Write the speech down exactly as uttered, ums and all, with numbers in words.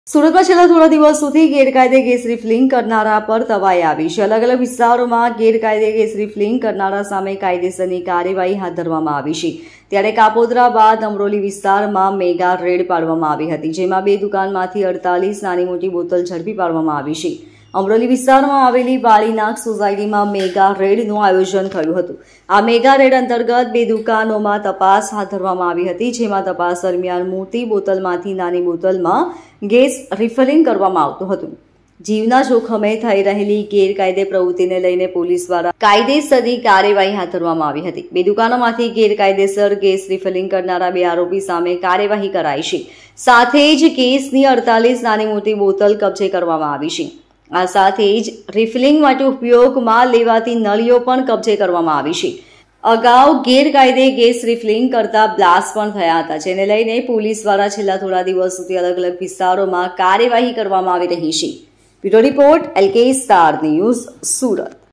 સુરતમાં છેલ્લા થોડા દિવસોથી ગેરકાયદે ગેસ રિફિલિંગ કરનારા પર તવાઈ આવી છે. અલગ અલગ વિસ્તારોમાં ગેરકાયદે ગેસ રિફિલિંગ કરનારા સામે કાયદેસરની કાર્યવાહી હાથ ધરવામાં આવી છે. ત્યારે કાપોદ્રા બાદ અમરોલી વિસ્તારમાં મેગા રેડ પાડવામાં આવી હતી, જેમાં બે દુકાનમાંથી અડતાલીસ નાની મોટી બોટલ ઝડપી પાડવામાં આવી છે. અમરોલી વિસ્તારમાં આવેલી વાળીનાગ સોસાયટીમાં મેગા રેડનું આયોજન થયું હતું. આ મેગા રેડ અંતર્ગત બે દુકાનોમાં તપાસ હાથ ધરવામાં આવી હતી, જેમાં તપાસ દરમિયાન મોટી બોટલમાંથી નાની બોટલમાં ગેસ રિફિલિંગ કરવામાં આવતું હતું. જીવના જોખમે થઈ રહેલી ગેરકાયદે પ્રવૃત્તિને લઈને પોલીસ દ્વારા કાયદેસરની કાર્યવાહી હાથ ધરવામાં આવી હતી. બે દુકાનોમાંથી ગેરકાયદેસર ગેસ રિફિલિંગ કરનારા બે આરોપી સામે કાર્યવાહી કરાઈ છે. સાથે જ ગેસની અડતાલીસ નાની મોટી બોટલ કબજે કરવામાં આવી છે. આ સાથે જ રિફિલિંગ માટે ઉપયોગમાં લેવાતી નળીઓ પણ કબજે કરવામાં આવી છે. અગાઉ ગેરકાયદે ગેસ રિફિલિંગ કરતા બ્લાસ્ટ પણ થયા હતા, જેને લઈને પોલીસ દ્વારા છેલ્લા થોડા દિવસોથી અલગ અલગ વિસ્તારોમાં કાર્યવાહી કરવામાં આવી રહી છે. Bureau report, LK star news, Surat.